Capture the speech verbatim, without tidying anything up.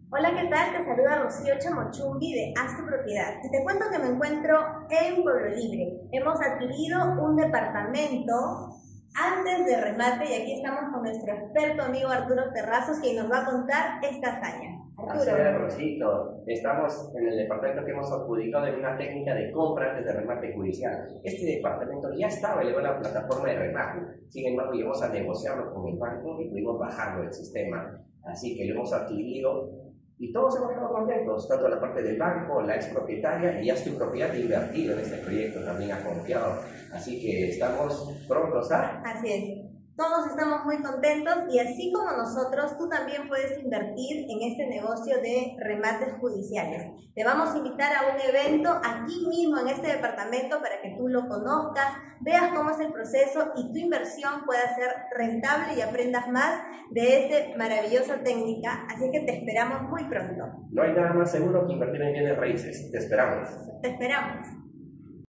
Hola, ¿qué tal? Te saluda Rocío Chamochumbi de Haz tu Propiedad. Y te cuento que me encuentro en Pueblo Libre. Hemos adquirido un departamento antes de remate y aquí estamos con nuestro experto amigo Arturo Terrazos, quien nos va a contar esta hazaña. Así es, Arturo. Rosito. Estamos en el departamento que hemos adjudicado en una técnica de compra antes de remate judicial. Este departamento ya estaba elevado en la plataforma de remate. Sin embargo, llegamos a negociarlo con el banco y pudimos bajarlo del sistema. Así que lo hemos adquirido y todos hemos quedado contentos, tanto la parte del banco, la expropietaria y ya tu propiedad de invertido en este proyecto también ha confiado. Así que estamos prontos a... Así es. Todos estamos muy contentos y así como nosotros, tú también puedes invertir en este negocio de remates judiciales. Te vamos a invitar a un evento aquí mismo en este departamento para que tú lo conozcas, veas cómo es el proceso y tu inversión pueda ser rentable y aprendas más de esta maravillosa técnica. Así que te esperamos muy pronto. No hay nada más seguro que invertir en bienes raíces. Te esperamos. Te esperamos.